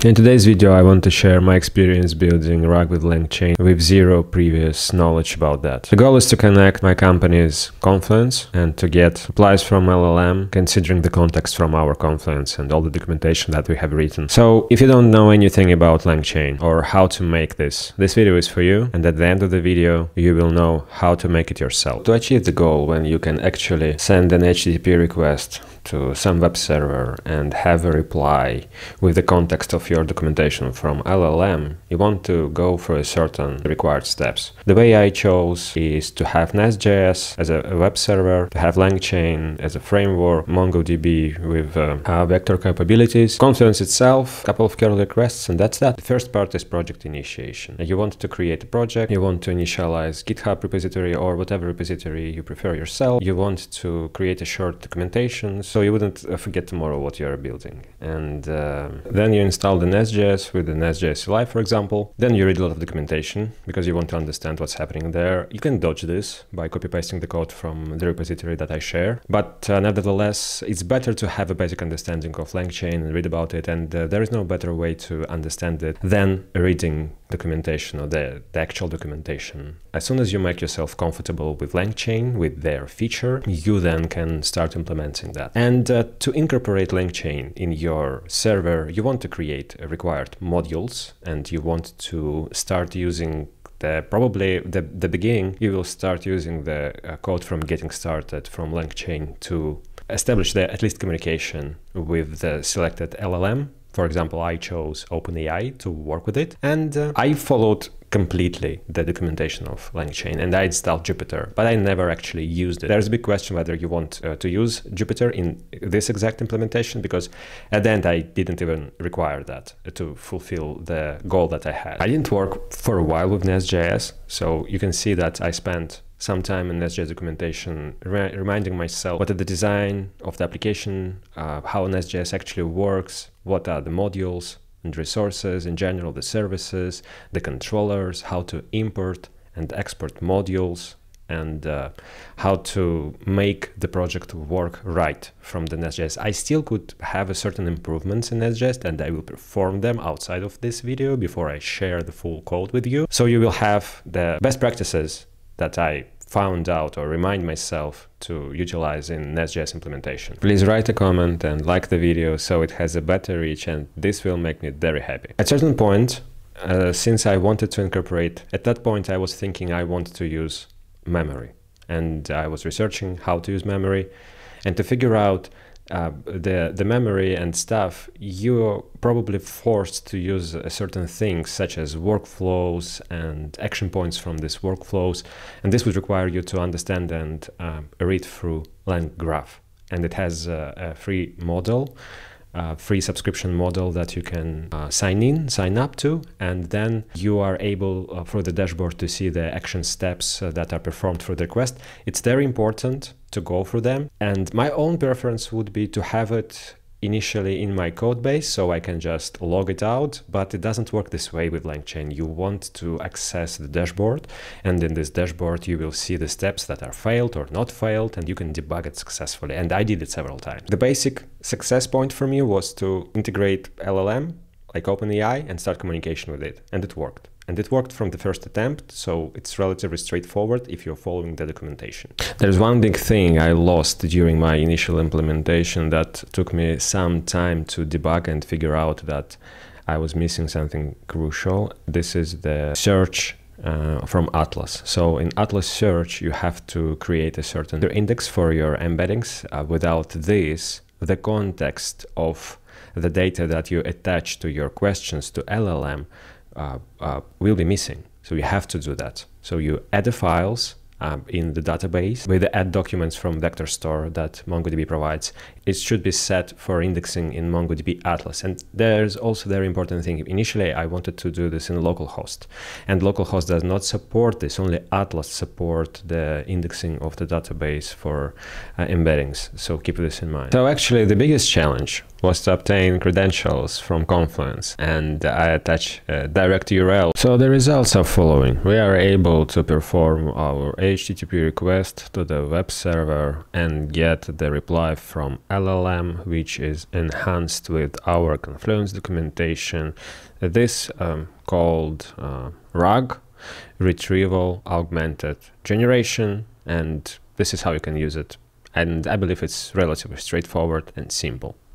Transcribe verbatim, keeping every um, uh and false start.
In today's video, I want to share my experience building Rug with LangChain with zero previous knowledge about that. The goal is to connect my company's Confluence and to get replies from L L M, considering the context from our Confluence and all the documentation that we have written. So if you don't know anything about LangChain or how to make this, this video is for you. And at the end of the video, you will know how to make it yourself. To achieve the goal, when you can actually send an H T T P request to some web server and have a reply with the context of your documentation from L L M, you want to go through certain required steps. The way I chose is to have NestJS as a web server, to have LangChain as a framework, MongoDB with uh, uh, vector capabilities, Confluence itself, a couple of curl requests, and that's that. The first part is project initiation. You want to create a project, you want to initialize GitHub repository or whatever repository you prefer yourself. You want to create a short documentation so you wouldn't forget tomorrow what you are building. And uh, then you install the NestJS with the NestJS Live, for example. Then you read a lot of documentation because you want to understand what's happening there. You can dodge this by copy-pasting the code from the repository that I share. But uh, nevertheless, it's better to have a basic understanding of LangChain and read about it. And uh, there is no better way to understand it than reading documentation or the, the actual documentation. As soon as you make yourself comfortable with LangChain, with their feature, you then can start implementing that. And uh, to incorporate LangChain in your server, you want to create required modules and you want to start using the probably the, the beginning, you will start using the uh, code from getting started from LangChain to establish the at least communication with the selected L L M. For example, I chose OpenAI to work with it, and uh, I followed completely the documentation of LangChain, and I installed Jupyter, but I never actually used it. There's a big question whether you want uh, to use Jupyter in this exact implementation, because at the end I didn't even require that to fulfill the goal that I had. I didn't work for a while with NestJS, so you can see that I spent some time in NestJS documentation re reminding myself what are the design of the application, uh, how NestJS actually works, what are the modules and resources in general, the services, the controllers, how to import and export modules, and uh, how to make the project work right from the NestJS. I still could have a certain improvements in NestJS, and I will perform them outside of this video before I share the full code with you. So you will have the best practices that I found out or remind myself to utilize in NestJS implementation. Please write a comment and like the video so it has a better reach, and this will make me very happy. At a certain point, uh, since I wanted to incorporate, at that point I was thinking I wanted to use memory, and I was researching how to use memory, and to figure out Uh, the the memory and stuff, you're probably forced to use a certain things such as workflows and action points from these workflows, and this would require you to understand and uh, read through LangGraph, and it has a, a free model, a free subscription model that you can uh, sign in, sign up to, and then you are able uh, through the dashboard to see the action steps uh, that are performed through the request. It's very important to go through them, and my own preference would be to have it initially in my code base so I can just log it out, but it doesn't work this way with LangChain. You want to access the dashboard, and in this dashboard you will see the steps that are failed or not failed, and you can debug it successfully, and I did it several times. The basic success point for me was to integrate L L M like OpenAI and start communication with it, and it worked. And it worked from the first attempt, so it's relatively straightforward if you're following the documentation. There's one big thing I lost during my initial implementation that took me some time to debug and figure out that I was missing something crucial. This is the search uh, from Atlas. So in Atlas search, you have to create a certain index for your embeddings. Uh, without this, the context of the data that you attach to your questions to L L M Uh, uh, will be missing. So you have to do that. So you add the files um, in the database with the add documents from vector store that MongoDB provides. It should be set for indexing in MongoDB Atlas. And there's also a very important thing. Initially, I wanted to do this in localhost, and localhost does not support this. Only Atlas support the indexing of the database for uh, embeddings. So keep this in mind. So actually, the biggest challenge was to obtain credentials from Confluence, and I attach a direct U R L. So the results are following. We are able to perform our H T T P request to the web server and get the reply from L L M, which is enhanced with our Confluence documentation. This um, called uh, R A G, Retrieval Augmented Generation, and this is how you can use it. And I believe it's relatively straightforward and simple.